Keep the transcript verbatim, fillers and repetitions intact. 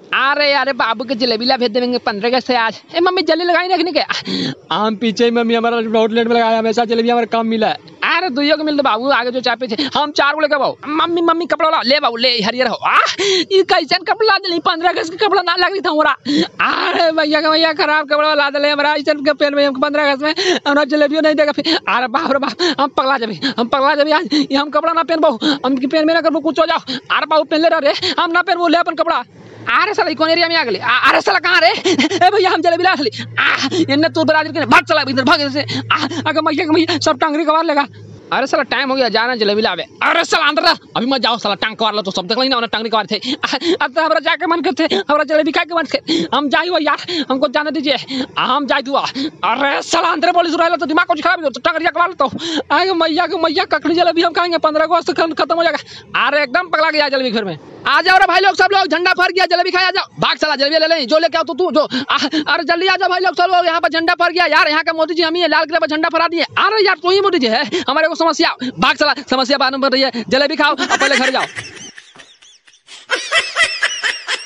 अरे अरे बाबू के जलेबी ला भेज देंगे पंद्रह अगस्त से आज। ए मम्मी जल्दी लगाई रखने के हम पीछे मम्मी हमारा बहुत लेट में लगाया हमेशा जलेबी हमारा कम मिला है। अरे दुइयो को मिलते बाबू आगे जो चापे थे हम चार को लेकर बाबू मम्मी मम्मी कपड़ा ला ले बाबू ले हरियर हो आ ये कैसन कपड़ा ला दे पंद्रह अगस्त के कपड़ा ना लग रही था हमारा। अरे भैया का भैया खराब कपड़ा ला दे हमारा ऐसा के पेन में पंद्रह अगस्त में हमारा जलेबियो नहीं देगा फिर। अरे बाप रे बाप हम पगला जाबे हम पगला जाबे आज ये हम कपड़ा ना पहन बाबू हम की पेन में ना कर कुछ हो जाओ। अरे बाबू पहन ले रहे हम ना पहन वो ले अपन कपड़ा। अरे साला कौन एरिया में आ गए? अरे साला कहाँ रे? ए भैया हम जलेबी ला ली इन्ने तू बरादरी के भाग चला इधर भाग से अगर मैया के मैया सब टांगरी कबार लेगा। अरे साला टाइम हो गया जाना जलेबी लावे। अरे साला अंदर अभी मत जाओ साला टांग कबार लो तो सब देख लेना टांगरी कबार थे। अब तो हमारा जाके मन करते हमारा जलेबी खा के मन थे हम जाई हो यार हमको जाने दीजिए हम जाए दुआ। अरे साला अंदर पुलिस रहा तो दिमाग कुछ खराब हो तो टांगरिया कबार तो आगे मैया के मैया ककड़ी जलेबी हम खाएंगे पंद्रह अगस्त खत्म हो जाएगा। अरे एकदम पगला गया जलेबी घर में। आ जाओ रे भाई लोग सब लोग झंडा फर गया जलेबी खाया जाओ भाग साला जलेबी ले ले जो लेके आओ तो तू जो। अरे जल्दी आ जाओ भाई लोग सब लोग यहाँ पर झंडा फर गया यार यहाँ का मोदी जी हम ही लाल किले पर झंडा फहरा दिए। अरे यार तू ही मोदी जी है हमारे को समस्या भाग साला समस्या बाद में बढ़ रही है जलेबी खाओ पहले घर जाओ।